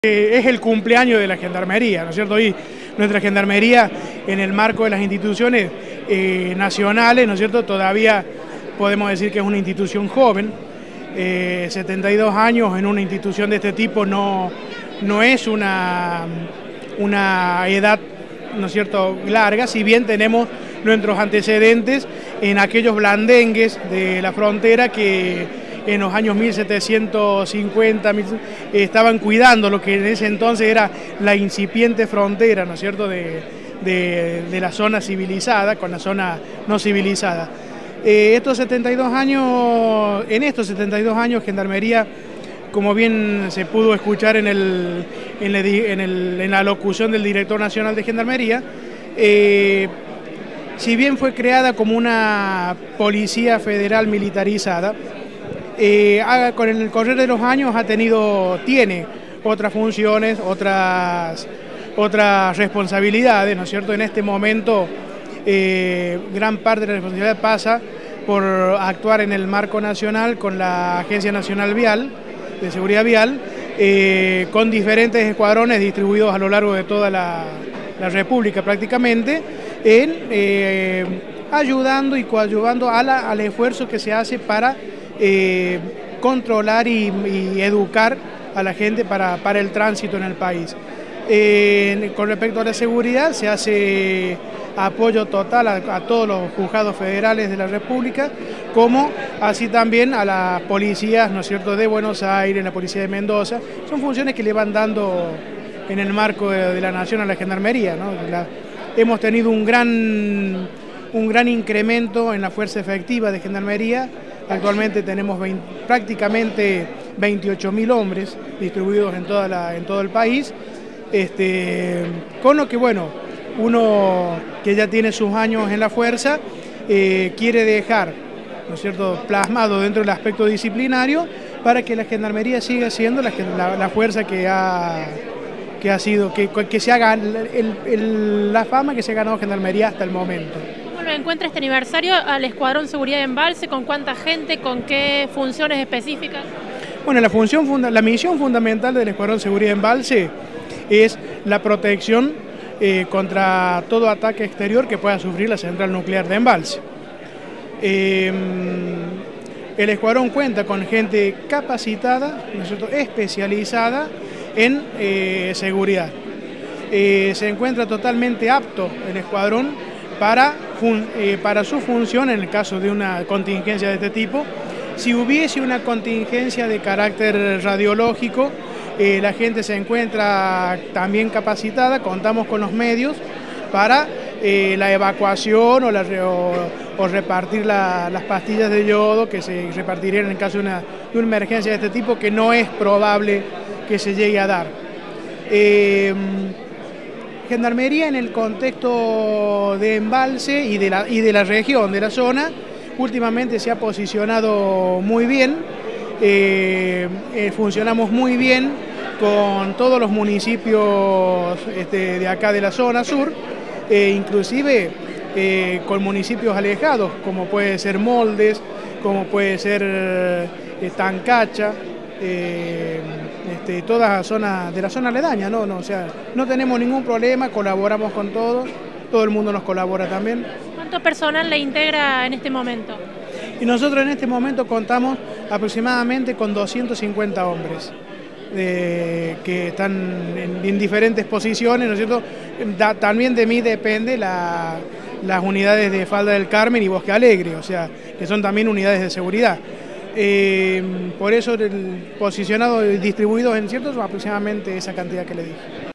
Es el cumpleaños de la Gendarmería, ¿no es cierto? Hoy nuestra Gendarmería, en el marco de las instituciones nacionales, ¿no es cierto?, todavía podemos decir que es una institución joven. 72 años en una institución de este tipo no es una edad, ¿no es cierto?, larga, si bien tenemos nuestros antecedentes en aquellos blandengues de la frontera que en los años 1750 estaban cuidando lo que en ese entonces era la incipiente frontera, ¿no es cierto?, de la zona civilizada con la zona no civilizada. En estos 72 años Gendarmería, como bien se pudo escuchar en la locución del director nacional de Gendarmería, si bien fue creada como una policía federal militarizada, con el correr de los años tiene otras funciones, otras responsabilidades, ¿no es cierto? En este momento gran parte de la responsabilidad pasa por actuar en el marco nacional con la Agencia Nacional Vial, de Seguridad Vial, con diferentes escuadrones distribuidos a lo largo de toda la República prácticamente, ayudando y coadyuvando al esfuerzo que se hace para controlar y educar a la gente para el tránsito en el país. Con respecto a la seguridad, se hace apoyo total a todos los juzgados federales de la República, como así también a las policías, ¿no es cierto?, de Buenos Aires, la policía de Mendoza. Son funciones que le van dando en el marco de la Nación a la Gendarmería, ¿no? Hemos tenido un gran incremento en la fuerza efectiva de Gendarmería. Actualmente tenemos prácticamente 28.000 hombres distribuidos en todo el país, con lo que, bueno, uno que ya tiene sus años en la fuerza quiere dejar, ¿no es cierto?, plasmado dentro del aspecto disciplinario para que la Gendarmería siga siendo la fuerza que se haga la fama que se ha ganado Gendarmería hasta el momento. ¿Cómo lo encuentra este aniversario al Escuadrón Seguridad de Embalse? ¿Con cuánta gente? ¿Con qué funciones específicas? Bueno, la misión fundamental del Escuadrón Seguridad de Embalse es la protección contra todo ataque exterior que pueda sufrir la central nuclear de Embalse. El escuadrón cuenta con gente capacitada, ¿no es cierto?, especializada en seguridad. Se encuentra totalmente apto el escuadrón para su función en el caso de una contingencia de este tipo. Si hubiese una contingencia de carácter radiológico, la gente se encuentra también capacitada, contamos con los medios para la evacuación o repartir las pastillas de yodo que se repartirían en el caso de una emergencia de este tipo, que no es probable que se llegue a dar. Gendarmería, en el contexto de Embalse y de la región, de la zona, últimamente se ha posicionado muy bien. Funcionamos muy bien con todos los municipios de acá de la zona sur, inclusive con municipios alejados, como puede ser Moldes, como puede ser Tancacha, toda la zona aledaña, ¿no? O sea, no tenemos ningún problema, colaboramos con todos, todo el mundo nos colabora también. ¿Cuánto personal le integra en este momento? Y nosotros en este momento contamos aproximadamente con 250 hombres que están en diferentes posiciones, ¿no es cierto? También de mí depende las unidades de Falda del Carmen y Bosque Alegre, o sea, que son también unidades de seguridad. Por eso posicionados y distribuidos en ciertos, aproximadamente esa cantidad que le dije.